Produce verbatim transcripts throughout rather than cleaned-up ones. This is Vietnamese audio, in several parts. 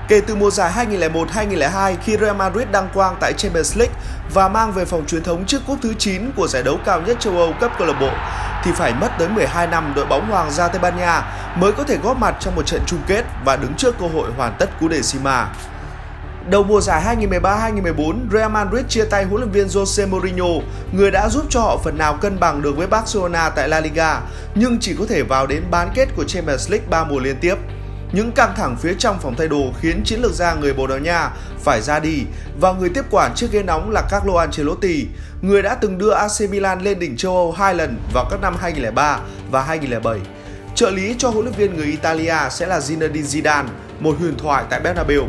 Kể từ mùa giải hai nghìn lẻ một hai nghìn lẻ hai khi Real Madrid đăng quang tại Champions League và mang về phòng truyền thống chiếc cúp thứ chín của giải đấu cao nhất châu Âu cấp câu lạc bộ, thì phải mất tới mười hai năm đội bóng Hoàng gia Tây Ban Nha mới có thể góp mặt trong một trận chung kết và đứng trước cơ hội hoàn tất cú Decima. Đầu mùa giải hai nghìn mười ba hai nghìn mười bốn, Real Madrid chia tay huấn luyện viên Jose Mourinho, người đã giúp cho họ phần nào cân bằng được với Barcelona tại La Liga, nhưng chỉ có thể vào đến bán kết của Champions League ba mùa liên tiếp. Những căng thẳng phía trong phòng thay đồ khiến chiến lược gia người Bồ Đào Nha phải ra đi và người tiếp quản chiếc ghế nóng là Carlo Ancelotti, người đã từng đưa a xê Milan lên đỉnh châu Âu hai lần vào các năm hai nghìn lẻ ba và hai nghìn lẻ bảy. Trợ lý cho huấn luyện viên người Italia sẽ là Zinedine Zidane, một huyền thoại tại Bernabeu.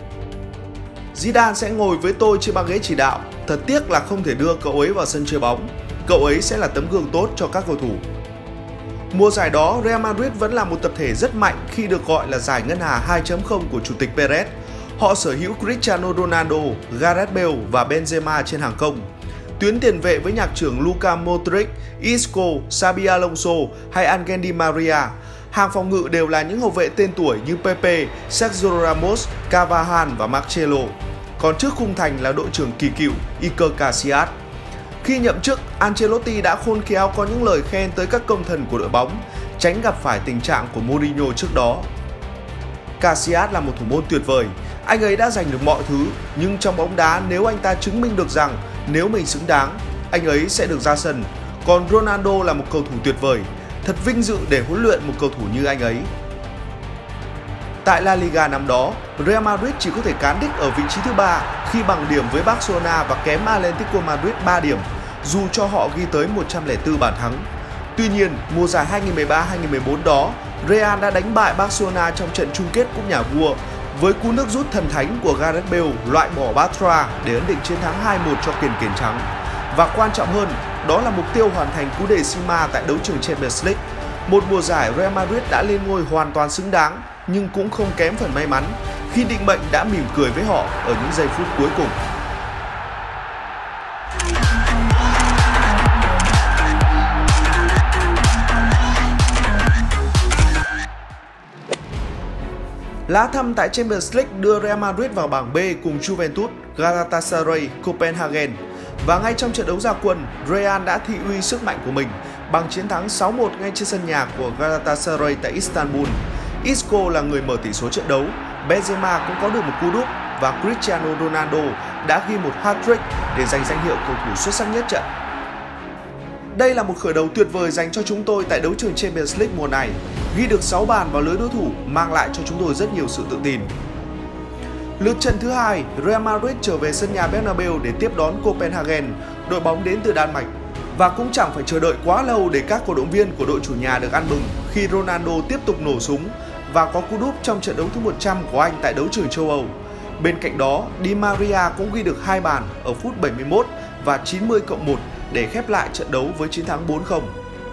Zidane sẽ ngồi với tôi trên băng ghế chỉ đạo, thật tiếc là không thể đưa cậu ấy vào sân chơi bóng. Cậu ấy sẽ là tấm gương tốt cho các cầu thủ. Mùa giải đó, Real Madrid vẫn là một tập thể rất mạnh khi được gọi là giải ngân hà hai chấm không của chủ tịch Perez. Họ sở hữu Cristiano Ronaldo, Gareth Bale và Benzema trên hàng công. Tuyến tiền vệ với nhạc trưởng Luka Modric, Isco, Xabi Alonso hay Angel Di Maria. Hàng phòng ngự đều là những hậu vệ tên tuổi như Pepe, Sergio Ramos, Carvajal và Marcelo. Còn trước khung thành là đội trưởng kỳ cựu Iker Casillas. Khi nhậm chức, Ancelotti đã khôn khéo có những lời khen tới các công thần của đội bóng, tránh gặp phải tình trạng của Mourinho trước đó. Casillas là một thủ môn tuyệt vời, anh ấy đã giành được mọi thứ, nhưng trong bóng đá nếu anh ta chứng minh được rằng nếu mình xứng đáng, anh ấy sẽ được ra sân. Còn Ronaldo là một cầu thủ tuyệt vời, thật vinh dự để huấn luyện một cầu thủ như anh ấy. Tại La Liga năm đó, Real Madrid chỉ có thể cán đích ở vị trí thứ ba khi bằng điểm với Barcelona và kém Atletico Madrid ba điểm, dù cho họ ghi tới một trăm lẻ bốn bàn thắng. Tuy nhiên, mùa giải hai nghìn mười ba hai nghìn mười bốn đó, Real đã đánh bại Barcelona trong trận chung kết cúp nhà vua với cú nước rút thần thánh của Gareth Bale loại bỏ Bartra để ấn định chiến thắng hai một cho kiền kiền trắng. Và quan trọng hơn, đó là mục tiêu hoàn thành cú Decima tại đấu trường Champions League. Một mùa giải Real Madrid đã lên ngôi hoàn toàn xứng đáng, nhưng cũng không kém phần may mắn khi định mệnh đã mỉm cười với họ ở những giây phút cuối cùng. Lá thăm tại Champions League đưa Real Madrid vào bảng B cùng Juventus, Galatasaray, Copenhagen. Và ngay trong trận đấu ra quân, Real đã thị uy sức mạnh của mình bằng chiến thắng sáu một ngay trên sân nhà của Galatasaray tại Istanbul. Isco là người mở tỷ số trận đấu, Benzema cũng có được một cú đúp và Cristiano Ronaldo đã ghi một hat-trick để giành danh hiệu cầu thủ xuất sắc nhất trận. Đây là một khởi đầu tuyệt vời dành cho chúng tôi tại đấu trường Champions League mùa này. Ghi được sáu bàn vào lưới đối thủ mang lại cho chúng tôi rất nhiều sự tự tin. Lượt trận thứ hai, Real Madrid trở về sân nhà Bernabeu để tiếp đón Copenhagen, đội bóng đến từ Đan Mạch. Và cũng chẳng phải chờ đợi quá lâu để các cổ động viên của đội chủ nhà được ăn mừng khi Ronaldo tiếp tục nổ súng và có cú đúp trong trận đấu thứ một trăm của anh tại đấu trường châu Âu. Bên cạnh đó, Di Maria cũng ghi được hai bàn ở phút bảy mươi mốt và chín mươi cộng một để khép lại trận đấu với chiến thắng bốn không.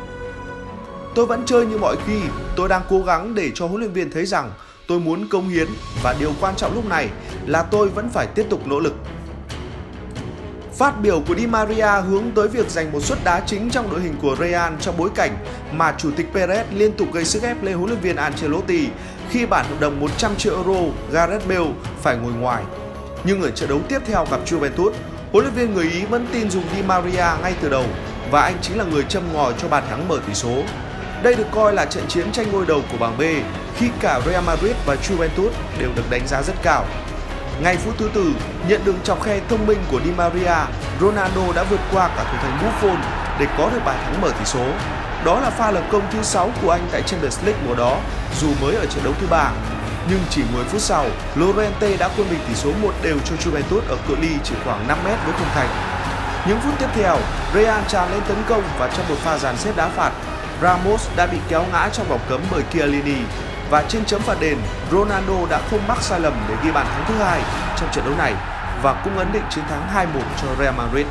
Tôi vẫn chơi như mọi khi, tôi đang cố gắng để cho huấn luyện viên thấy rằng tôi muốn cống hiến và điều quan trọng lúc này là tôi vẫn phải tiếp tục nỗ lực. Phát biểu của Di Maria hướng tới việc giành một suất đá chính trong đội hình của Real trong bối cảnh mà chủ tịch Perez liên tục gây sức ép lên huấn luyện viên Ancelotti khi bản hợp đồng một trăm triệu euro Gareth Bale phải ngồi ngoài. Nhưng ở trận đấu tiếp theo gặp Juventus, huấn luyện viên người Ý vẫn tin dùng Di Maria ngay từ đầu và anh chính là người châm ngòi cho bàn thắng mở tỷ số. Đây được coi là trận chiến tranh ngôi đầu của bảng B khi cả Real Madrid và Juventus đều được đánh giá rất cao. Ngay phút thứ tư, nhận được chọc khe thông minh của Di Maria, Ronaldo đã vượt qua cả thủ thành Buffon để có được bàn thắng mở tỷ số. Đó là pha lập công thứ sáu của anh tại Champions League mùa đó, dù mới ở trận đấu thứ ba. Nhưng chỉ mười phút sau, Llorente đã quân bình tỷ số một đều cho Juventus ở cự ly chỉ khoảng năm mét với khung thành. Những phút tiếp theo, Real tràn lên tấn công và trong một pha dàn xếp đá phạt, Ramos đã bị kéo ngã trong vòng cấm bởi Chiellini. Và trên chấm phạt đền, Ronaldo đã không mắc sai lầm để ghi bàn thắng thứ hai trong trận đấu này và cũng ấn định chiến thắng hai một cho Real Madrid.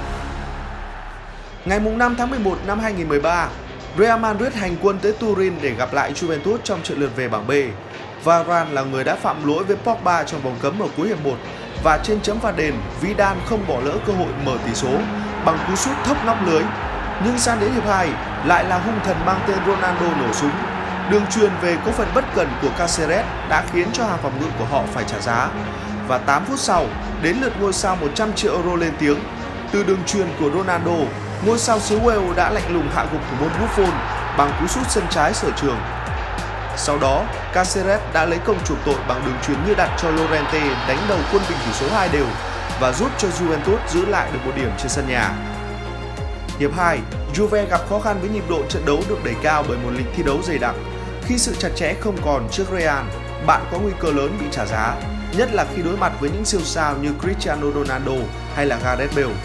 Ngày năm tháng mười một năm hai nghìn mười ba, Real Madrid hành quân tới Turin để gặp lại Juventus trong trận lượt về bảng B. Varane là người đã phạm lỗi với Pogba trong vòng cấm ở cuối hiệp một và trên chấm phạt đền, Vidal không bỏ lỡ cơ hội mở tỷ số bằng cú sút thấp nóc lưới. Nhưng sang đến hiệp hai lại là hung thần mang tên Ronaldo nổ súng. Đường chuyền về có phần bất cẩn của Caceres đã khiến cho hàng phòng ngự của họ phải trả giá. Và tám phút sau, đến lượt ngôi sao một trăm triệu euro lên tiếng. Từ đường chuyền của Ronaldo, ngôi sao xứ Wales đã lạnh lùng hạ gục thủ môn Buffon bằng cú sút sân trái sở trường. Sau đó, Caceres đã lấy công chuộc tội bằng đường chuyền như đặt cho Llorente đánh đầu quân bình tỷ số hai đều và giúp cho Juventus giữ lại được một điểm trên sân nhà. Hiệp hai, Juve gặp khó khăn với nhịp độ trận đấu được đẩy cao bởi một lịch thi đấu dày đặc. Khi sự chặt chẽ không còn trước Real, bạn có nguy cơ lớn bị trả giá, nhất là khi đối mặt với những siêu sao như Cristiano Ronaldo hay là Gareth Bale.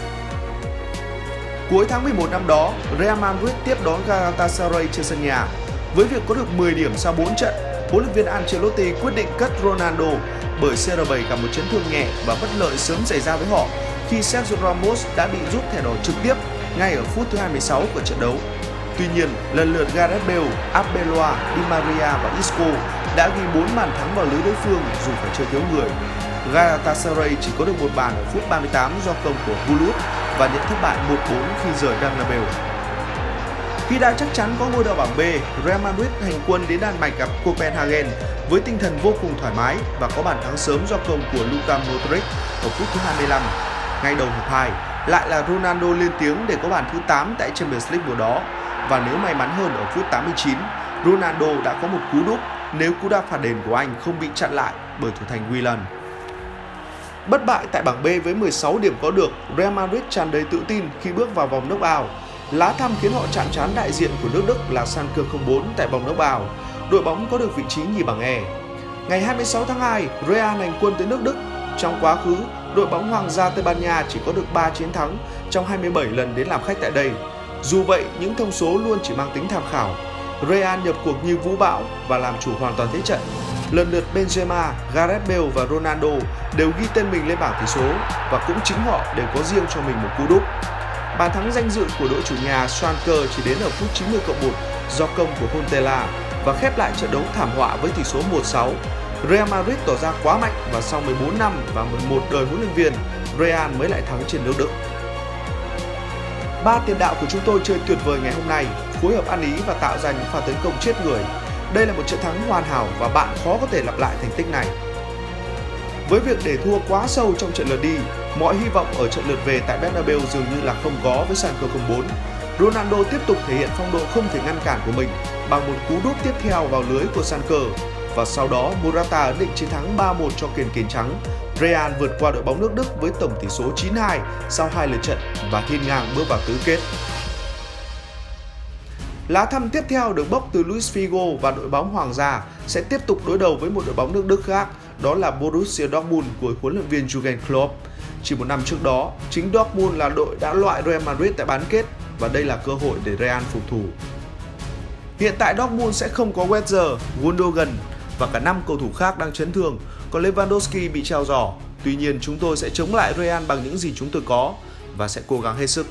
Cuối tháng mười một năm đó, Real Madrid tiếp đón Galatasaray trên sân nhà. Với việc có được mười điểm sau bốn trận, huấn luyện viên Ancelotti quyết định cất Ronaldo bởi xê rờ bảy gặp một chấn thương nhẹ và bất lợi sớm xảy ra với họ khi Sergio Ramos đã bị rút thẻ đỏ trực tiếp ngay ở phút thứ hai mươi sáu của trận đấu. Tuy nhiên, lần lượt Gareth Bale, Arbeloa, Di Maria và Isco đã ghi bốn bàn thắng vào lưới đối phương dù phải chơi thiếu người. Galatasaray chỉ có được một bàn ở phút ba mươi tám do công của Gullit và nhận thất bại một bốn khi rời Bernabeu. Khi đã chắc chắn có ngôi đầu bảng B, Real Madrid hành quân đến Đan Mạch gặp Copenhagen với tinh thần vô cùng thoải mái và có bàn thắng sớm do công của Luka Modric ở phút thứ hai mươi lăm. Ngay đầu hiệp hai, lại là Ronaldo lên tiếng để có bàn thứ tám tại Champions League mùa đó. Và nếu may mắn hơn ở phút tám mươi chín, Ronaldo đã có một cú đúp nếu cú đá phạt đền của anh không bị chặn lại bởi thủ thành Willian. Bất bại tại bảng B với mười sáu điểm có được, Real Madrid tràn đầy tự tin khi bước vào vòng knock-out. Lá thăm khiến họ chạm trán đại diện của nước Đức là Schalke không bốn tại vòng knock-out. Đội bóng có được vị trí nhì bảng E. Ngày hai mươi sáu tháng hai, Real hành quân tới nước Đức. Trong quá khứ, đội bóng Hoàng gia Tây Ban Nha chỉ có được ba chiến thắng trong hai mươi bảy lần đến làm khách tại đây. Dù vậy, những thông số luôn chỉ mang tính tham khảo. Real nhập cuộc như vũ bão và làm chủ hoàn toàn thế trận. Lần lượt Benzema, Gareth Bale và Ronaldo đều ghi tên mình lên bảng tỷ số và cũng chính họ đều có riêng cho mình một cú đúp. Bàn thắng danh dự của đội chủ nhà Schalke chỉ đến ở phút chín mươi cộng một do công của Huntelaar và khép lại trận đấu thảm họa với tỷ số một sáu. Real Madrid tỏ ra quá mạnh và sau mười bốn năm và mười một đời huấn luyện viên, Real mới lại thắng trên nước Đức. Ba tiền đạo của chúng tôi chơi tuyệt vời ngày hôm nay, phối hợp ăn ý và tạo ra những pha tấn công chết người. Đây là một trận thắng hoàn hảo và bạn khó có thể lặp lại thành tích này. Với việc để thua quá sâu trong trận lượt đi, mọi hy vọng ở trận lượt về tại Bernabeu dường như là không có với Schalke không bốn. Ronaldo tiếp tục thể hiện phong độ không thể ngăn cản của mình bằng một cú đúp tiếp theo vào lưới của Schalke và sau đó Morata ấn định chiến thắng ba một cho kền kền trắng. Real vượt qua đội bóng nước Đức với tổng tỷ số chín hai sau hai lượt trận và hiên ngang bước vào tứ kết. Lá thăm tiếp theo được bốc từ Luis Figo và đội bóng Hoàng gia sẽ tiếp tục đối đầu với một đội bóng nước Đức khác, đó là Borussia Dortmund của huấn luyện viên Jurgen Klopp. Chỉ một năm trước đó, chính Dortmund là đội đã loại Real Madrid tại bán kết và đây là cơ hội để Real phục thù. Hiện tại Dortmund sẽ không có Wenger, Gundogan và cả năm cầu thủ khác đang chấn thương, còn Lewandowski bị treo giỏ. Tuy nhiên, chúng tôi sẽ chống lại Real bằng những gì chúng tôi có và sẽ cố gắng hết sức.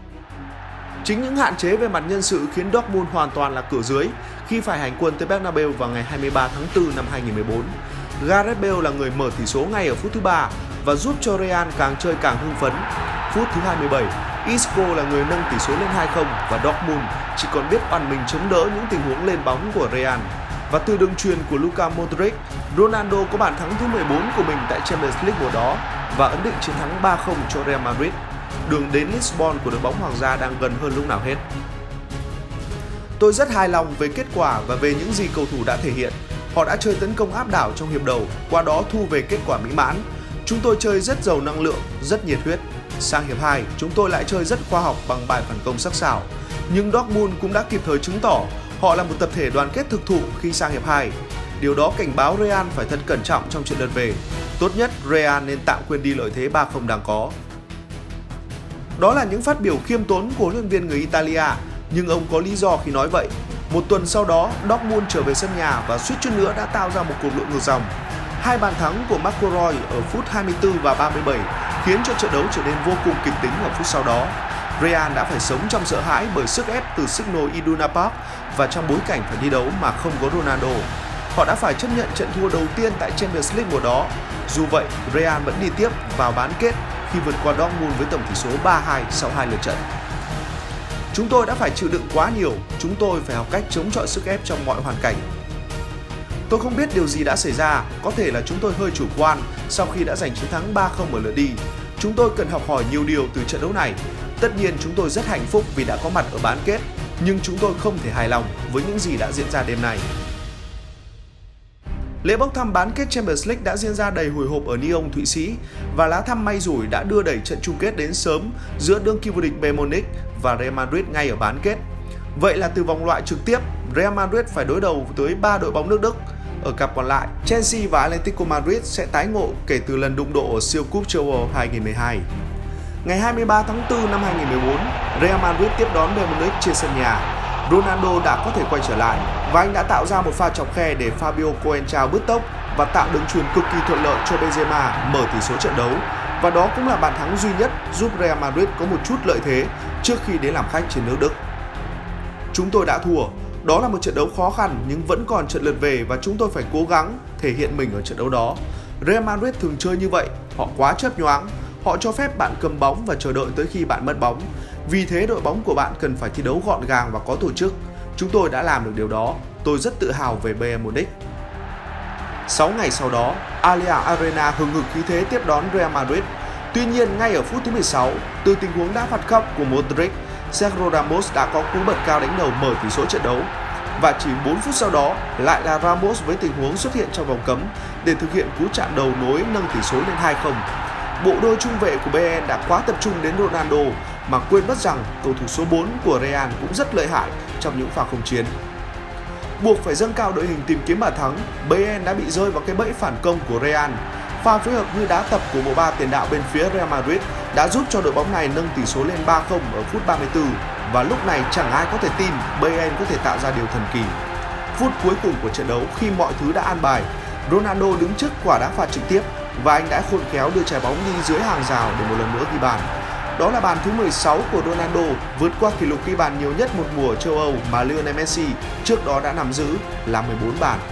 Chính những hạn chế về mặt nhân sự khiến Dortmund hoàn toàn là cửa dưới khi phải hành quân tới Bernabeu vào ngày hai mươi ba tháng tư năm hai nghìn không trăm mười bốn. Gareth Bale là người mở tỷ số ngay ở phút thứ ba và giúp cho Real càng chơi càng hưng phấn. Phút thứ hai mươi bảy, Isco là người nâng tỷ số lên hai không và Dortmund chỉ còn biết oằn mình chống đỡ những tình huống lên bóng của Real. Và từ đường chuyền của Luka Modric, Ronaldo có bàn thắng thứ mười bốn của mình tại Champions League mùa đó và ấn định chiến thắng ba không cho Real Madrid. Đường đến Lisbon của đội bóng Hoàng gia đang gần hơn lúc nào hết. Tôi rất hài lòng với kết quả và về những gì cầu thủ đã thể hiện. Họ đã chơi tấn công áp đảo trong hiệp đầu, qua đó thu về kết quả mỹ mãn. Chúng tôi chơi rất giàu năng lượng, rất nhiệt huyết. Sang hiệp hai, chúng tôi lại chơi rất khoa học bằng bài phản công sắc sảo. Nhưng Dortmund cũng đã kịp thời chứng tỏ họ là một tập thể đoàn kết thực thụ khi sang hiệp hai. Điều đó cảnh báo Real phải thật cẩn trọng trong trận lượt về. Tốt nhất Real nên tạm quên đi lợi thế ba không đang có. Đó là những phát biểu khiêm tốn của huấn luyện viên người Italia, nhưng ông có lý do khi nói vậy. Một tuần sau đó, Dortmund trở về sân nhà và suýt chút nữa đã tạo ra một cuộc lội ngược dòng. Hai bàn thắng của Marco Reus ở phút hai mươi tư và ba mươi bảy khiến cho trận đấu trở nên vô cùng kịch tính ở phút sau đó. Real đã phải sống trong sợ hãi bởi sức ép từ Signal Iduna Park và trong bối cảnh phải đi đấu mà không có Ronaldo. Họ đã phải chấp nhận trận thua đầu tiên tại Champions League mùa đó. Dù vậy, Real vẫn đi tiếp vào bán kết khi vượt qua Dortmund với tổng tỷ số ba hai sau hai lượt trận. Chúng tôi đã phải chịu đựng quá nhiều, chúng tôi phải học cách chống chọi sức ép trong mọi hoàn cảnh. Tôi không biết điều gì đã xảy ra, có thể là chúng tôi hơi chủ quan sau khi đã giành chiến thắng ba không ở lượt đi. Chúng tôi cần học hỏi nhiều điều từ trận đấu này. Tất nhiên chúng tôi rất hạnh phúc vì đã có mặt ở bán kết, nhưng chúng tôi không thể hài lòng với những gì đã diễn ra đêm nay. Lễ bốc thăm bán kết Champions League đã diễn ra đầy hồi hộp ở Lyon, Thụy Sĩ và lá thăm may rủi đã đưa đẩy trận chung kết đến sớm giữa đương kim vô địch Bayern Munich và Real Madrid ngay ở bán kết. Vậy là từ vòng loại trực tiếp, Real Madrid phải đối đầu với ba đội bóng nước Đức. Ở cặp còn lại, Chelsea và Atletico Madrid sẽ tái ngộ kể từ lần đụng độ ở siêu cúp châu Âu hai nghìn không trăm mười hai. Ngày hai mươi ba tháng tư năm hai nghìn không trăm mười bốn, Real Madrid tiếp đón Bayern Munich trên sân nhà. Ronaldo đã có thể quay trở lại và anh đã tạo ra một pha chọc khe để Fabio Coentrao bứt tốc và tạo đường chuyền cực kỳ thuận lợi cho Benzema mở tỷ số trận đấu. Và đó cũng là bàn thắng duy nhất giúp Real Madrid có một chút lợi thế trước khi đến làm khách trên nước Đức. Chúng tôi đã thua. Đó là một trận đấu khó khăn nhưng vẫn còn trận lượt về và chúng tôi phải cố gắng thể hiện mình ở trận đấu đó. Real Madrid thường chơi như vậy, họ quá chớp nhoáng, họ cho phép bạn cầm bóng và chờ đợi tới khi bạn mất bóng. Vì thế đội bóng của bạn cần phải thi đấu gọn gàng và có tổ chức. Chúng tôi đã làm được điều đó, tôi rất tự hào về Bayern Munich. sáu ngày sau đó, Allianz Arena hừng hực khí thế tiếp đón Real Madrid. Tuy nhiên, ngay ở phút thứ mười sáu, từ tình huống đá phạt góc của Modric, Sergio Ramos đã có cú bật cao đánh đầu mở tỷ số trận đấu. Và chỉ bốn phút sau đó, lại là Ramos với tình huống xuất hiện trong vòng cấm để thực hiện cú chạm đầu nối nâng tỷ số lên hai không. Bộ đôi trung vệ của Bayern đã quá tập trung đến Ronaldo mà quên mất rằng cầu thủ số bốn của Real cũng rất lợi hại trong những pha không chiến. Buộc phải dâng cao đội hình tìm kiếm bàn thắng, Bayern đã bị rơi vào cái bẫy phản công của Real. Pha phối hợp như đá tập của bộ ba tiền đạo bên phía Real Madrid đã giúp cho đội bóng này nâng tỷ số lên ba không ở phút ba mươi tư và lúc này chẳng ai có thể tin Bayern có thể tạo ra điều thần kỳ. Phút cuối cùng của trận đấu khi mọi thứ đã an bài, Ronaldo đứng trước quả đá phạt trực tiếp và anh đã khôn khéo đưa trái bóng đi dưới hàng rào để một lần nữa ghi bàn. Đó là bàn thứ mười sáu của Ronaldo, vượt qua kỷ lục ghi bàn nhiều nhất một mùa ở châu Âu mà Lionel Messi trước đó đã nắm giữ là mười bốn bàn.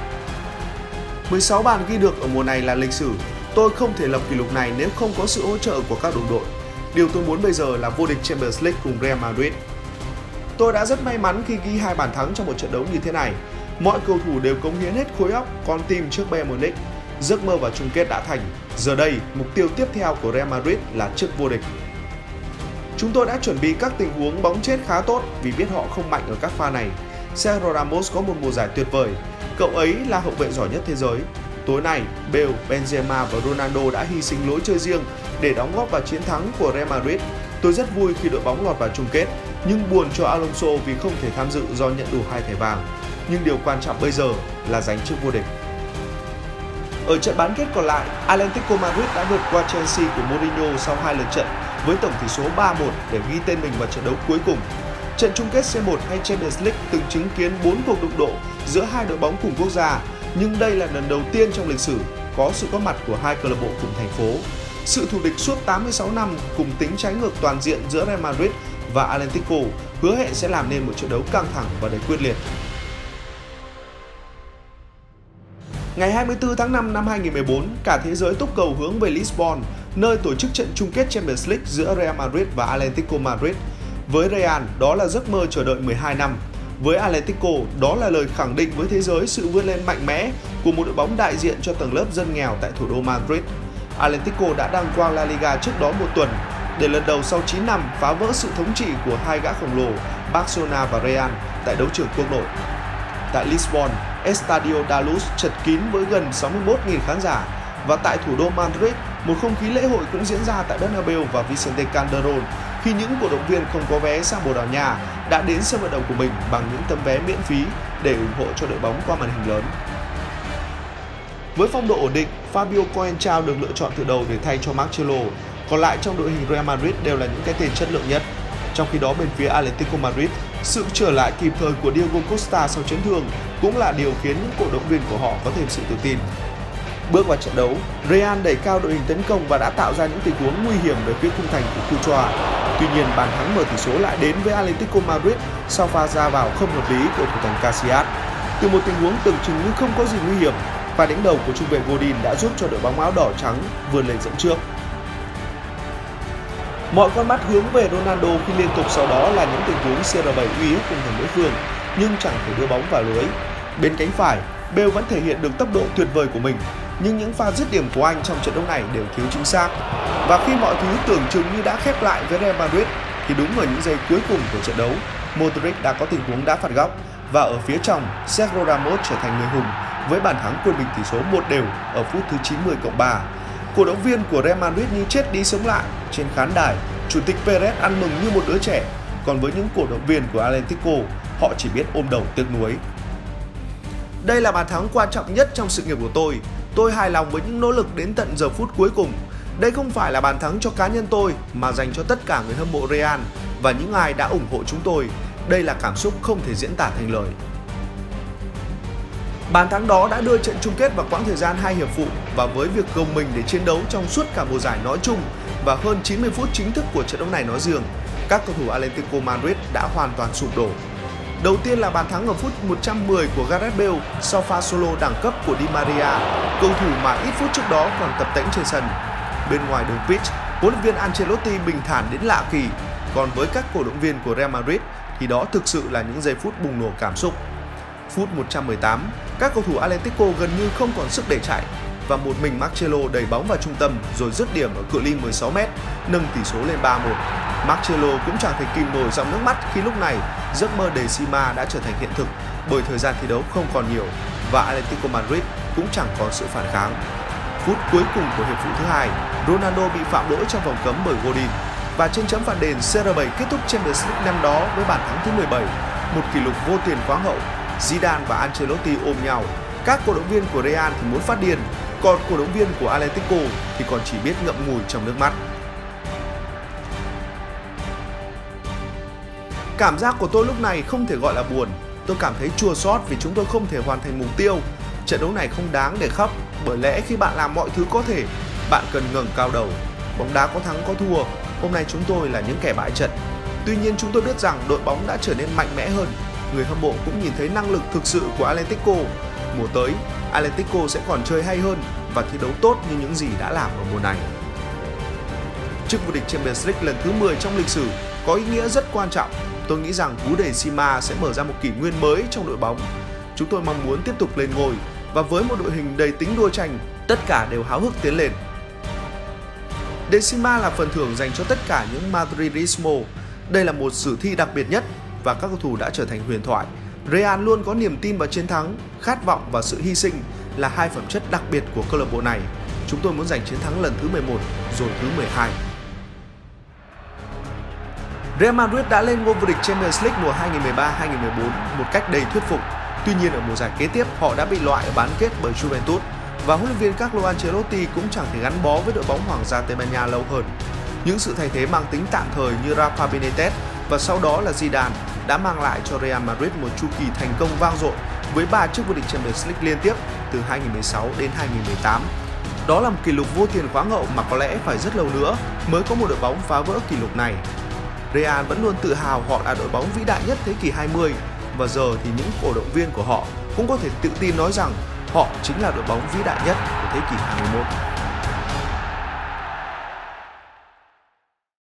mười sáu bàn ghi được ở mùa này là lịch sử. Tôi không thể lập kỷ lục này nếu không có sự hỗ trợ của các đồng đội. Điều tôi muốn bây giờ là vô địch Champions League cùng Real Madrid. Tôi đã rất may mắn khi ghi hai bàn thắng trong một trận đấu như thế này. Mọi cầu thủ đều cống hiến hết khối óc con tim trước Bayern Munich. Giấc mơ vào chung kết đã thành. Giờ đây, mục tiêu tiếp theo của Real Madrid là chức vô địch. Chúng tôi đã chuẩn bị các tình huống bóng chết khá tốt vì biết họ không mạnh ở các pha này. Sergio Ramos có một mùa giải tuyệt vời. Cậu ấy là hậu vệ giỏi nhất thế giới. Tối nay, Bale, Benzema và Ronaldo đã hy sinh lối chơi riêng để đóng góp vào chiến thắng của Real Madrid. Tôi rất vui khi đội bóng lọt vào chung kết, nhưng buồn cho Alonso vì không thể tham dự do nhận đủ hai thẻ vàng. Nhưng điều quan trọng bây giờ là giành chức vô địch. Ở trận bán kết còn lại, Atletico Madrid đã vượt qua Chelsea của Mourinho sau hai lượt trận với tổng tỷ số ba một để ghi tên mình vào trận đấu cuối cùng. Trận chung kết xê một hay Champions League từng chứng kiến bốn cuộc đụng độ giữa hai đội bóng cùng quốc gia, nhưng đây là lần đầu tiên trong lịch sử có sự góp mặt của hai câu lạc bộ cùng thành phố. Sự thù địch suốt tám mươi sáu năm cùng tính trái ngược toàn diện giữa Real Madrid và Atletico hứa hẹn sẽ làm nên một trận đấu căng thẳng và đầy quyết liệt. Ngày hai mươi tư tháng năm năm hai nghìn không trăm mười bốn, cả thế giới túc cầu hướng về Lisbon, nơi tổ chức trận chung kết Champions League giữa Real Madrid và Atletico Madrid. Với Real, đó là giấc mơ chờ đợi mười hai năm. Với Atletico, đó là lời khẳng định với thế giới sự vươn lên mạnh mẽ của một đội bóng đại diện cho tầng lớp dân nghèo tại thủ đô Madrid. Atletico đã đăng quang La Liga trước đó một tuần, để lần đầu sau chín năm phá vỡ sự thống trị của hai gã khổng lồ Barcelona và Real tại đấu trường quốc nội. Tại Lisbon, Estadio da Luz chật kín với gần sáu mươi mốt nghìn khán giả, và tại thủ đô Madrid, một không khí lễ hội cũng diễn ra tại Bernabeu và Vicente Calderón khi những cổ động viên không có vé sang Bồ Đào Nha đã đến sân vận động của mình bằng những tấm vé miễn phí để ủng hộ cho đội bóng qua màn hình lớn. Với phong độ ổn định, Fabio Coentrao được lựa chọn từ đầu để thay cho Marcelo, còn lại trong đội hình Real Madrid đều là những cái tên chất lượng nhất. Trong khi đó bên phía Atletico Madrid, sự trở lại kịp thời của Diego Costa sau chấn thương cũng là điều khiến những cổ động viên của họ có thêm sự tự tin. Bước vào trận đấu, Real đẩy cao đội hình tấn công và đã tạo ra những tình huống nguy hiểm về phía khung thành của Courtois. Tuy nhiên, bàn thắng mở tỷ số lại đến với Atletico Madrid sau pha ra vào không hợp lý của thủ thành Casillas. Từ một tình huống tưởng chừng như không có gì nguy hiểm, pha đánh đầu của trung vệ Godin đã giúp cho đội bóng áo đỏ trắng vươn lên dẫn trước. Mọi con mắt hướng về Ronaldo khi liên tục sau đó là những tình huống xê rờ bảy uy hiếp cùng thành đối phương nhưng chẳng thể đưa bóng vào lưới. Bên cánh phải, Bale vẫn thể hiện được tốc độ tuyệt vời của mình, nhưng những pha dứt điểm của anh trong trận đấu này đều thiếu chính xác. Và khi mọi thứ tưởng chừng như đã khép lại với Real Madrid thì đúng ở những giây cuối cùng của trận đấu, Modric đã có tình huống đá phạt góc và ở phía trong, Sergio Ramos trở thành người hùng với bàn thắng quân bình tỷ số một đều ở phút thứ chín mươi cộng ba. Cổ động viên của Real Madrid như chết đi sống lại. Trên khán đài, Chủ tịch Perez ăn mừng như một đứa trẻ, còn với những cổ động viên của Atletico, họ chỉ biết ôm đầu tiếc nuối. Đây là bàn thắng quan trọng nhất trong sự nghiệp của tôi. Tôi hài lòng với những nỗ lực đến tận giờ phút cuối cùng. Đây không phải là bàn thắng cho cá nhân tôi mà dành cho tất cả người hâm mộ Real và những ai đã ủng hộ chúng tôi. Đây là cảm xúc không thể diễn tả thành lời. Bàn thắng đó đã đưa trận chung kết vào quãng thời gian hai hiệp phụ và với việc gồng mình để chiến đấu trong suốt cả mùa giải nói chung và hơn chín mươi phút chính thức của trận đấu này nói riêng, các cầu thủ Atletico Madrid đã hoàn toàn sụp đổ. Đầu tiên là bàn thắng ở phút một trăm mười của Gareth Bale sau pha solo đẳng cấp của Di Maria, cầu thủ mà ít phút trước đó còn tập tễnh trên sân. Bên ngoài đường pitch, huấn luyện viên Ancelotti bình thản đến lạ kỳ, còn với các cổ động viên của Real Madrid thì đó thực sự là những giây phút bùng nổ cảm xúc. Phút một trăm mười tám, các cầu thủ Atletico gần như không còn sức để chạy và một mình Marcelo đẩy bóng vào trung tâm rồi dứt điểm ở cự ly mười sáu mét, nâng tỷ số lên ba một. Marcelo cũng chẳng thể kìm nổi dòng nước mắt khi lúc này giấc mơ De Sima đã trở thành hiện thực bởi thời gian thi đấu không còn nhiều và Atletico Madrid cũng chẳng còn sự phản kháng. Phút cuối cùng của hiệp phụ thứ hai, Ronaldo bị phạm lỗi trong vòng cấm bởi Godin và trên chấm phạt đền xê rờ bảy kết thúc Champions League năm đó với bàn thắng thứ mười bảy, một kỷ lục vô tiền khoáng hậu. Zidane và Ancelotti ôm nhau, các cổ động viên của Real thì muốn phát điên, còn cổ động viên của Atletico thì còn chỉ biết ngậm ngùi trong nước mắt. Cảm giác của tôi lúc này không thể gọi là buồn, tôi cảm thấy chua xót vì chúng tôi không thể hoàn thành mục tiêu. Trận đấu này không đáng để khóc, bởi lẽ khi bạn làm mọi thứ có thể, bạn cần ngẩng cao đầu. Bóng đá có thắng có thua, hôm nay chúng tôi là những kẻ bại trận. Tuy nhiên chúng tôi biết rằng đội bóng đã trở nên mạnh mẽ hơn. Người hâm mộ cũng nhìn thấy năng lực thực sự của Atletico. Mùa tới, Atletico sẽ còn chơi hay hơn và thi đấu tốt như những gì đã làm ở mùa này. Chức vô địch Champions League lần thứ mười trong lịch sử có ý nghĩa rất quan trọng. Tôi nghĩ rằng cú De Sima sẽ mở ra một kỷ nguyên mới trong đội bóng. Chúng tôi mong muốn tiếp tục lên ngôi và với một đội hình đầy tính đua tranh, tất cả đều háo hức tiến lên. De Sima là phần thưởng dành cho tất cả những Madridismo. Đây là một sử thi đặc biệt nhất và các cầu thủ đã trở thành huyền thoại. Real luôn có niềm tin vào chiến thắng, khát vọng và sự hy sinh là hai phẩm chất đặc biệt của câu lạc bộ này. Chúng tôi muốn giành chiến thắng lần thứ mười một rồi thứ mười hai. Real Madrid đã lên ngôi vô địch Champions League mùa hai nghìn không trăm mười ba hai nghìn không trăm mười bốn một cách đầy thuyết phục. Tuy nhiên ở mùa giải kế tiếp họ đã bị loại ở bán kết bởi Juventus và huấn luyện viên Carlo Ancelotti cũng chẳng thể gắn bó với đội bóng Hoàng gia Tây Ban Nha lâu hơn. Những sự thay thế mang tính tạm thời như Rafa Benitez và sau đó là Zidane đã mang lại cho Real Madrid một chu kỳ thành công vang dội với ba chức vô địch Champions League liên tiếp từ hai nghìn không trăm mười sáu đến hai nghìn không trăm mười tám. Đó là một kỷ lục vô tiền khoáng hậu mà có lẽ phải rất lâu nữa mới có một đội bóng phá vỡ kỷ lục này. Real vẫn luôn tự hào họ là đội bóng vĩ đại nhất thế kỷ hai mươi và giờ thì những cổ động viên của họ cũng có thể tự tin nói rằng họ chính là đội bóng vĩ đại nhất của thế kỷ hai mươi mốt.